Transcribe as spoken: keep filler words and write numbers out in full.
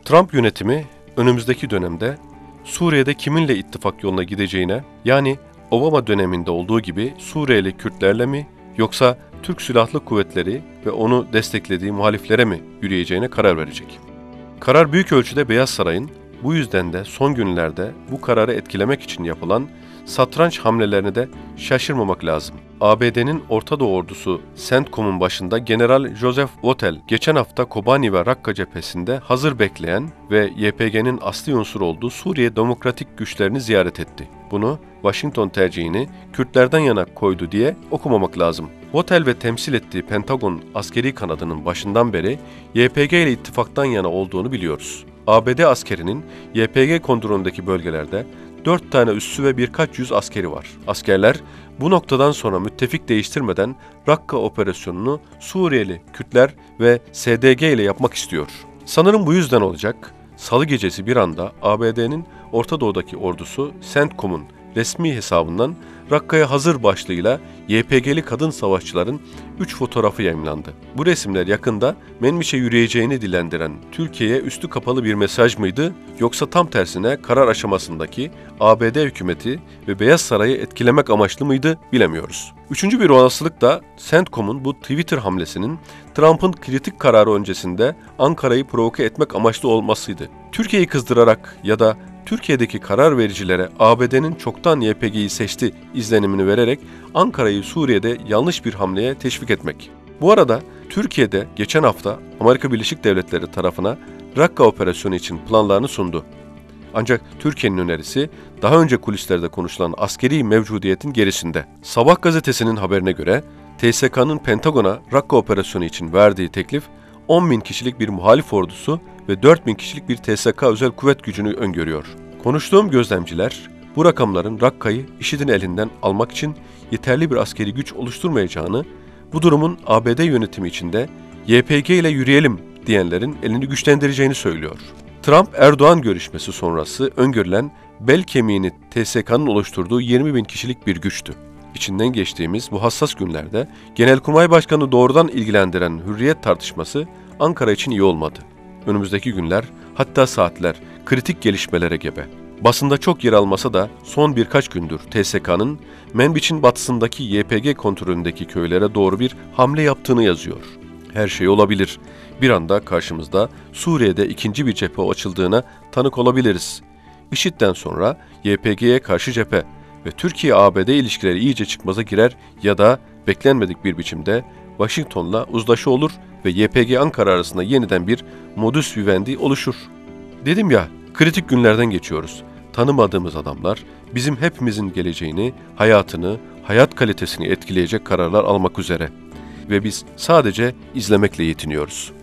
Trump yönetimi önümüzdeki dönemde Suriye'de kiminle ittifak yoluna gideceğine, yani Obama döneminde olduğu gibi Suriyeli Kürtlerle mi yoksa Türk Silahlı Kuvvetleri ve onu desteklediği muhaliflere mi yürüyeceğine karar verecek. Karar büyük ölçüde Beyaz Saray'ın, bu yüzden de son günlerde bu kararı etkilemek için yapılan satranç hamlelerini de şaşırmamak lazım. A B D'nin Orta Doğu ordusu CENTCOM'un başında General Joseph Votel geçen hafta Kobani ve Rakka cephesinde hazır bekleyen ve Y P G'nin asli unsur olduğu Suriye Demokratik Güçlerini ziyaret etti. Bunu Washington tercihini Kürtlerden yana koydu diye okumamak lazım. Votel ve temsil ettiği Pentagon askeri kanadının başından beri Y P G ile ittifaktan yana olduğunu biliyoruz. A B D askerinin Y P G kontrolündeki bölgelerde dört tane üssü ve birkaç yüz askeri var. Askerler bu noktadan sonra müttefik değiştirmeden Rakka operasyonunu Suriyeli Kürtler ve S D G ile yapmak istiyor. Sanırım bu yüzden olacak. Salı gecesi bir anda A B D'nin Orta Doğu'daki ordusu CENTCOM'un resmi hesabından Rakka'ya hazır başlığıyla Y P G'li kadın savaşçıların üç fotoğrafı yayımlandı. Bu resimler yakında Menbiş'e yürüyeceğini dilendiren Türkiye'ye üstü kapalı bir mesaj mıydı, yoksa tam tersine karar aşamasındaki A B D hükümeti ve Beyaz Saray'ı etkilemek amaçlı mıydı bilemiyoruz. Üçüncü bir olasılık da CENTCOM'un bu Twitter hamlesinin Trump'ın kritik kararı öncesinde Ankara'yı provoke etmek amaçlı olmasıydı. Türkiye'yi kızdırarak ya da Türkiye'deki karar vericilere A B D'nin çoktan Y P G'yi seçti izlenimini vererek Ankara'yı Suriye'de yanlış bir hamleye teşvik etmek. Bu arada Türkiye'de geçen hafta Amerika Birleşik Devletleri tarafına Rakka operasyonu için planlarını sundu. Ancak Türkiye'nin önerisi daha önce kulislerde konuşulan askeri mevcudiyetin gerisinde. Sabah gazetesinin haberine göre T S K'nın Pentagon'a Rakka operasyonu için verdiği teklif on bin kişilik bir muhalif ordusu ve dört bin kişilik bir T S K özel kuvvet gücünü öngörüyor. Konuştuğum gözlemciler bu rakamların Rakka'yı IŞİD'in elinden almak için yeterli bir askeri güç oluşturmayacağını, bu durumun A B D yönetimi içinde Y P G ile yürüyelim diyenlerin elini güçlendireceğini söylüyor. Trump-Erdoğan görüşmesi sonrası öngörülen bel kemiğini T S K'nın oluşturduğu yirmi bin kişilik bir güçtü. İçinden geçtiğimiz bu hassas günlerde Genelkurmay Başkanı doğrudan ilgilendiren hürriyet tartışması Ankara için iyi olmadı. Önümüzdeki günler, hatta saatler kritik gelişmelere gebe. Basında çok yer almasa da son birkaç gündür T S K'nın Menbiç'in batısındaki Y P G kontrolündeki köylere doğru bir hamle yaptığını yazıyor. Her şey olabilir. Bir anda karşımızda Suriye'de ikinci bir cephe açıldığına tanık olabiliriz. IŞİD'den sonra Y P G'ye karşı cephe ve Türkiye-A B D ilişkileri iyice çıkmaza girer ya da beklenmedik bir biçimde Washington'la uzlaşı olur ve Y P G Ankara arasında yeniden bir modus vivendi oluşur. Dedim ya, kritik günlerden geçiyoruz. Tanımadığımız adamlar bizim hepimizin geleceğini, hayatını, hayat kalitesini etkileyecek kararlar almak üzere. Ve biz sadece izlemekle yetiniyoruz.